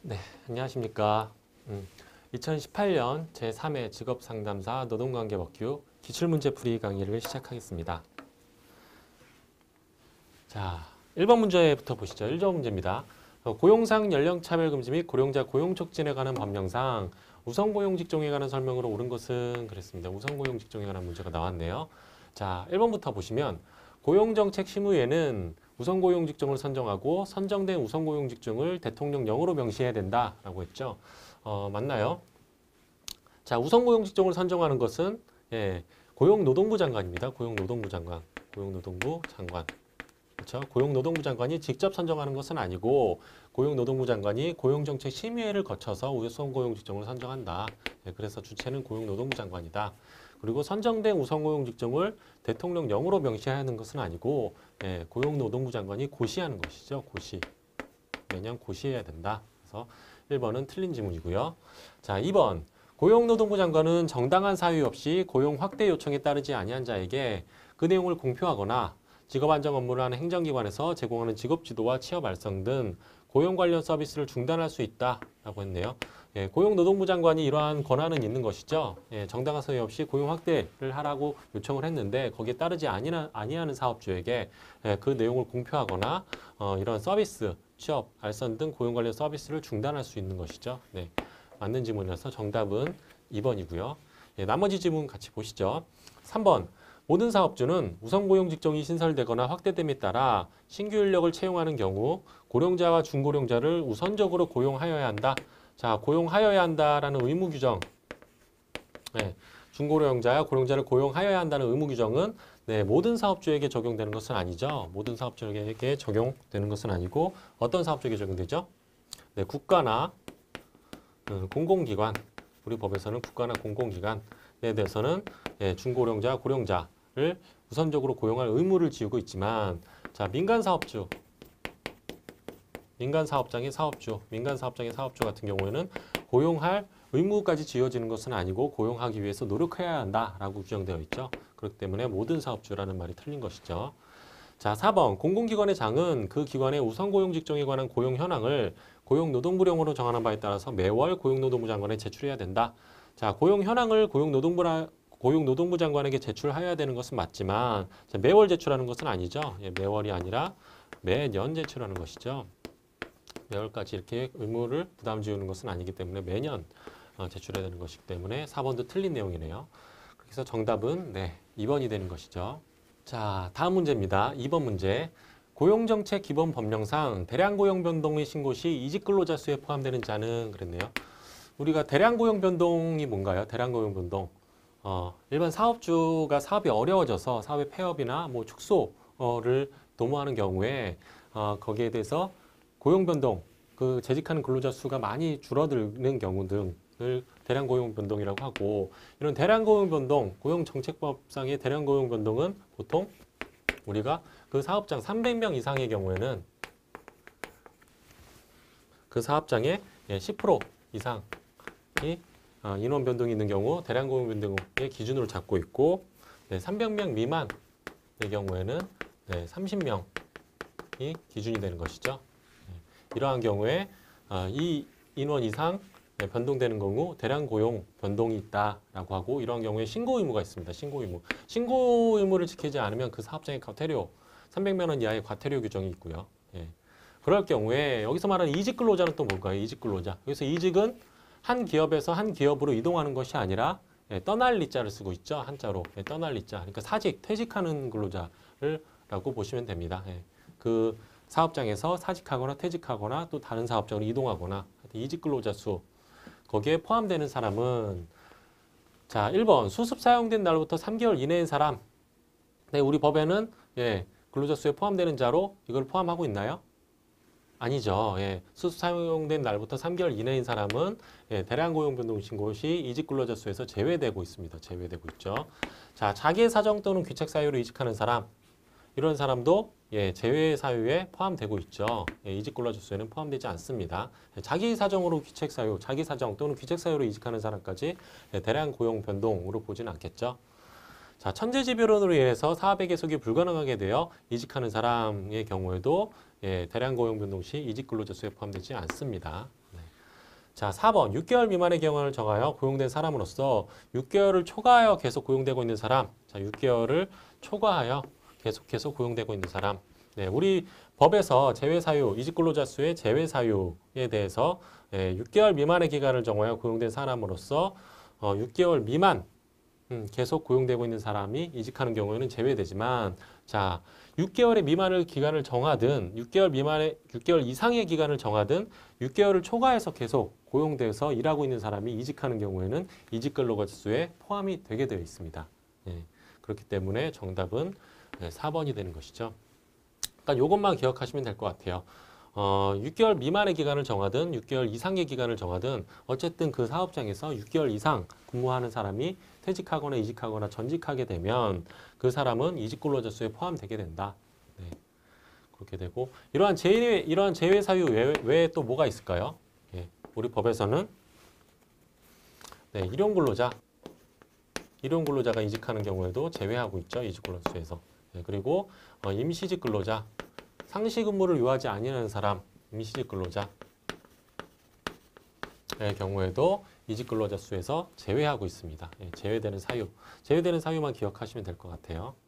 네, 안녕하십니까. 2018년 제3회 직업상담사 노동관계법규 기출문제풀이 강의를 시작하겠습니다. 자, 1번 문제부터 보시죠. 1번 문제입니다. 고용상 연령차별금지 및 고령자 고용촉진에 관한 법령상 우선고용직종에 관한 설명으로 옳은 것은 그랬습니다. 우선고용직종에 관한 문제가 나왔네요. 자, 1번부터 보시면 고용정책 심의에는 우선고용직종을 선정하고 선정된 우선고용직종을 대통령령으로 명시해야 된다라고 했죠. 맞나요? 자, 우선고용직종을 선정하는 것은 고용노동부 장관입니다. 고용노동부 장관. 고용노동부 장관. 그렇죠? 고용노동부 장관이 직접 선정하는 것은 아니고 고용노동부 장관이 고용정책 심의회를 거쳐서 우선고용직종을 선정한다. 그래서 주체는 고용노동부 장관이다. 그리고 선정된 우선고용직종을 대통령령으로 명시해야 하는 것은 아니고 고용노동부 장관이 고시하는 것이죠. 고시. 매년 고시해야 된다. 그래서 1번은 틀린 지문이고요. 자, 2번. 고용노동부 장관은 정당한 사유 없이 고용 확대 요청에 따르지 아니한 자에게 그 내용을 공표하거나 직업안정 업무를 하는 행정기관에서 제공하는 직업지도와 취업 알선 등 고용 관련 서비스를 중단할 수 있다라고 했네요. 고용노동부 장관이 이러한 권한은 있는 것이죠. 정당한 사유 없이 고용 확대를 하라고 요청을 했는데 거기에 따르지 아니하는 사업주에게 그 내용을 공표하거나 이런 서비스, 취업, 알선 등 고용 관련 서비스를 중단할 수 있는 것이죠. 네, 맞는 지문이라서 정답은 2번이고요. 나머지 지문 같이 보시죠. 3번. 모든 사업주는 우선고용 직종이 신설되거나 확대됨에 따라 신규 인력을 채용하는 경우 고령자와 중고령자를 우선적으로 고용하여야 한다. 자, 고용하여야 한다라는 의무 규정. 중고령자와 고령자를 고용하여야 한다는 의무 규정은 모든 사업주에게 적용되는 것은 아니죠. 모든 사업주에게 적용되는 것은 아니고 어떤 사업주에게 적용되죠? 국가나 공공기관, 우리 법에서는 국가나 공공기관에 대해서는 중고령자, 고령자를 우선적으로 고용할 의무를 지우고 있지만, 자, 민간 사업장의 사업주 같은 경우에는 고용할 의무까지 지어지는 것은 아니고 고용하기 위해서 노력해야 한다라고 규정되어 있죠. 그렇기 때문에 모든 사업주라는 말이 틀린 것이죠. 자, 4번. 공공기관의 장은 그 기관의 우선고용 직종에 관한 고용 현황을 고용노동부령으로 정하는 바에 따라서 매월 고용노동부 장관에 제출해야 된다. 자, 고용 현황을 고용노동부 장관에게 제출해야 되는 것은 맞지만 매월 제출하는 것은 아니죠. 매월이 아니라 매년 제출하는 것이죠. 매월까지 이렇게 의무를 부담 지우는 것은 아니기 때문에 매년 제출해야 되는 것이기 때문에 4번도 틀린 내용이네요. 그래서 정답은 2번이 되는 것이죠. 자, 다음 문제입니다. 2번 문제. 고용정책 기본 법령상 대량 고용 변동 및 신고 시 이직 근로자 수에 포함되는 자는 그랬네요. 우리가 대량 고용 변동이 뭔가요? 대량 고용 변동. 일반 사업주가 사업이 어려워져서 사업의 폐업이나 축소를 도모하는 경우에 거기에 대해서 고용 변동, 그 재직하는 근로자 수가 많이 줄어드는 경우 등을 대량 고용 변동이라고 하고, 이런 대량 고용 변동, 고용정책법상의 대량 고용 변동은 보통 우리가 그 사업장 300명 이상의 경우에는 그 사업장의 10% 이상이 인원 변동이 있는 경우 대량 고용 변동의 기준으로 잡고 있고, 300명 미만의 경우에는 30명이 기준이 되는 것이죠. 이러한 경우에 이 인원 이상 변동되는 경우 대량 고용 변동이 있다라고 하고, 이러한 경우에 신고 의무가 있습니다. 신고 의무. 신고 의무를 지키지 않으면 그 사업장의 과태료, 300만 원 이하의 과태료 규정이 있고요. 그럴 경우에 여기서 말하는 이직 근로자는 또 뭘까요? 이직 근로자. 여기서 이직은 한 기업에서 한 기업으로 이동하는 것이 아니라 떠날 리자를 쓰고 있죠. 한자로. 떠날 리자. 그러니까 사직, 퇴직하는 근로자라고 보시면 됩니다. 그 사업장에서 사직하거나 퇴직하거나 또 다른 사업장으로 이동하거나 이직 근로자 수. 거기에 포함되는 사람은, 자, 1번 수습 사용된 날부터 3개월 이내인 사람. 우리 법에는 근로자 수에 포함되는 자로 이걸 포함하고 있나요? 아니죠. 수습 사용된 날부터 3개월 이내인 사람은 대량 고용 변동 신고 시 이직 근로자 수에서 제외되고 있습니다. 제외되고 있죠. 자, 자기의 사정 또는 귀책 사유로 이직하는 사람. 이런 사람도 제외 사유에 포함되고 있죠. 이직 근로자 수에는 포함되지 않습니다. 자기 사정으로 귀책 사유, 자기 사정 또는 귀책 사유로 이직하는 사람까지 대량 고용 변동으로 보지는 않겠죠. 자, 천재지변으로 인해서 사업의 계속이 불가능하게 되어 이직하는 사람의 경우에도 대량 고용 변동 시 이직 근로자 수에 포함되지 않습니다. 자, 4번 6개월 미만의 경험을 정하여 고용된 사람으로서 6개월을 초과하여 계속 고용되고 있는 사람. 자, 6개월을 초과하여 계속해서 고용되고 있는 사람. 네, 우리 법에서 제외 사유, 이직 근로자 수의 제외 사유에 대해서 6개월 미만의 기간을 정하여 고용된 사람으로서 6개월 미만 계속 고용되고 있는 사람이 이직하는 경우에는 제외되지만, 자, 6개월의 미만의 기간을 정하든 6개월 이상의 기간을 정하든 6개월을 초과해서 계속 고용돼서 일하고 있는 사람이 이직하는 경우에는 이직 근로자 수에 포함이 되게 되어 있습니다. 예, 그렇기 때문에 정답은 4번이 되는 것이죠. 그러니까 이것만 기억하시면 될 것 같아요. 6개월 미만의 기간을 정하든 6개월 이상의 기간을 정하든 어쨌든 그 사업장에서 6개월 이상 근무하는 사람이 퇴직하거나 이직하거나 전직하게 되면 그 사람은 이직 근로자 수에 포함되게 된다. 네, 그렇게 되고 이러한 제외 사유 외에 또 뭐가 있을까요? 예, 우리 법에서는 일용 근로자가 이직하는 경우에도 제외하고 있죠. 이직 근로자 수에서. 예, 그리고 임시직 근로자, 상시 근무를 요하지 아니하는 사람, 임시직 근로자의 경우에도 이직 근로자 수에서 제외하고 있습니다. 예, 제외되는 사유만 기억하시면 될 것 같아요.